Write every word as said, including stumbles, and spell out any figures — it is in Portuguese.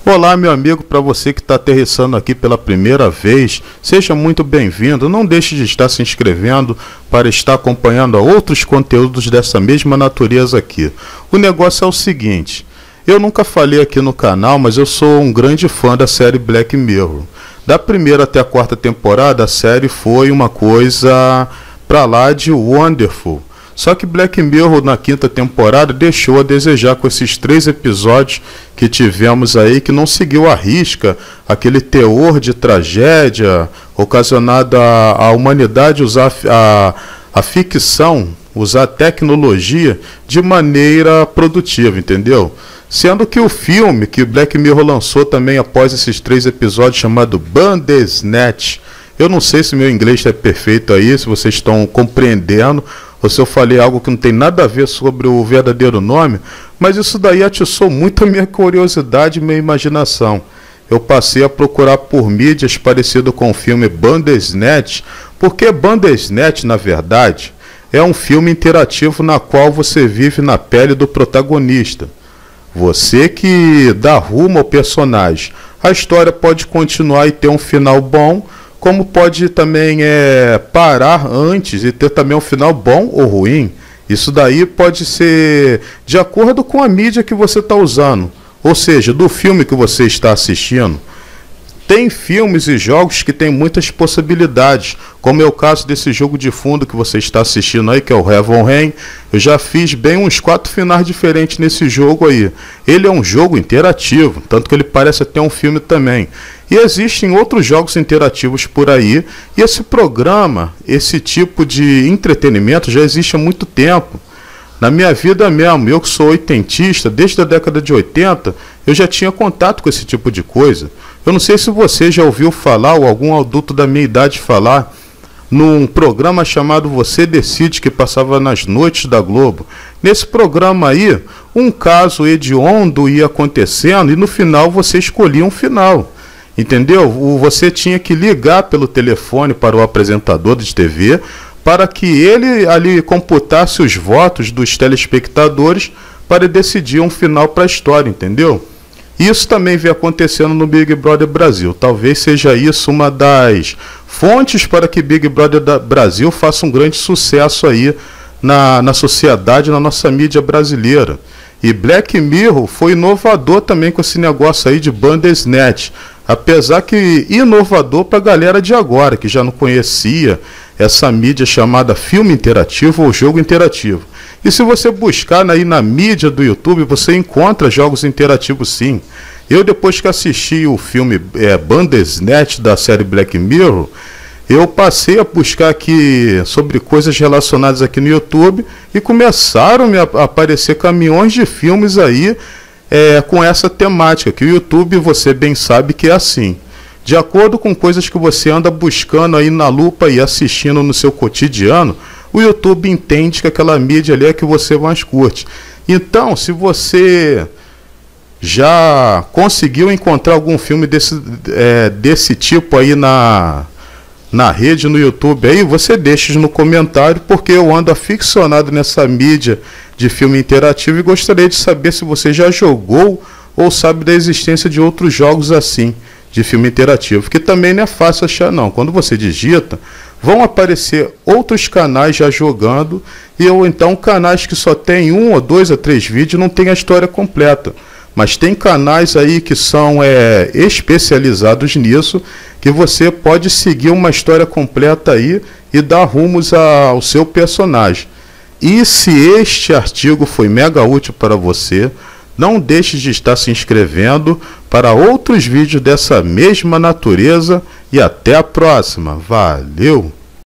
Olá, meu amigo, para você que está aterrissando aqui pela primeira vez, seja muito bem-vindo. Não deixe de estar se inscrevendo para estar acompanhando outros conteúdos dessa mesma natureza aqui. O negócio é o seguinte, eu nunca falei aqui no canal, mas eu sou um grande fã da série Black Mirror. Da primeira até a quarta temporada, a série foi uma coisa pra lá de wonderful. Só que Black Mirror na quinta temporada deixou a desejar com esses três episódios que tivemos aí, que não seguiu à risca aquele teor de tragédia ocasionado à, à humanidade usar a, a ficção, usar a tecnologia de maneira produtiva, entendeu? Sendo que o filme que Black Mirror lançou também após esses três episódios, chamado Bandersnatch, eu não sei se meu inglês é perfeito aí, se vocês estão compreendendo, ou se eu falei algo que não tem nada a ver sobre o verdadeiro nome, mas isso daí atiçou muito a minha curiosidade e minha imaginação. Eu passei a procurar por mídias parecido com o filme Bandersnatch, porque Bandersnatch, na verdade, é um filme interativo na qual você vive na pele do protagonista. Você que dá rumo ao personagem. A história pode continuar e ter um final bom, como pode também é, parar antes e ter também um final bom ou ruim. Isso daí pode ser de acordo com a mídia que você está usando, ou seja, do filme que você está assistindo. Tem filmes e jogos que têm muitas possibilidades, como é o caso desse jogo de fundo que você está assistindo aí, que é o Heaven Rain. Eu já fiz bem uns quatro finais diferentes nesse jogo aí. Ele é um jogo interativo, tanto que ele parece até um filme também. E existem outros jogos interativos por aí, e esse programa, esse tipo de entretenimento já existe há muito tempo. Na minha vida mesmo, eu que sou oitentista, desde a década de oitenta, eu já tinha contato com esse tipo de coisa. Eu não sei se você já ouviu falar, ou algum adulto da minha idade falar, num programa chamado Você Decide, que passava nas noites da Globo. Nesse programa aí, um caso hediondo ia acontecendo e no final você escolhia um final. Entendeu? Você tinha que ligar pelo telefone para o apresentador de T V para que ele ali computasse os votos dos telespectadores para decidir um final para a história, entendeu? Isso também vem acontecendo no Big Brother Brasil. Talvez seja isso uma das fontes para que Big Brother Brasil faça um grande sucesso aí na, na sociedade, na nossa mídia brasileira. E Black Mirror foi inovador também com esse negócio aí de Bandersnatch. Apesar que inovador para a galera de agora, que já não conhecia essa mídia chamada filme interativo ou jogo interativo. E se você buscar aí na mídia do YouTube, você encontra jogos interativos sim. Eu, depois que assisti o filme é, Bandersnatch da série Black Mirror, eu passei a buscar aqui sobre coisas relacionadas aqui no YouTube e começaram a me aparecer caminhões de filmes aí é, com essa temática, que o YouTube, você bem sabe que é assim. De acordo com coisas que você anda buscando aí na lupa e assistindo no seu cotidiano, o YouTube entende que aquela mídia ali é que você mais curte. Então, se você já conseguiu encontrar algum filme desse, é, desse tipo aí na, na rede, no YouTube, aí você deixa no comentário, porque eu ando aficionado nessa mídia de filme interativo e gostaria de saber se você já jogou ou sabe da existência de outros jogos assim, de filme interativo, que também não é fácil achar não. Quando você digita, vão aparecer outros canais já jogando, e ou então canais que só tem um ou dois ou três vídeos, não tem a história completa. Mas tem canais aí que são é, especializados nisso, que você pode seguir uma história completa aí e dar rumos ao seu personagem. E se este artigo foi mega útil para você, não deixe de estar se inscrevendo para outros vídeos dessa mesma natureza e até a próxima. Valeu!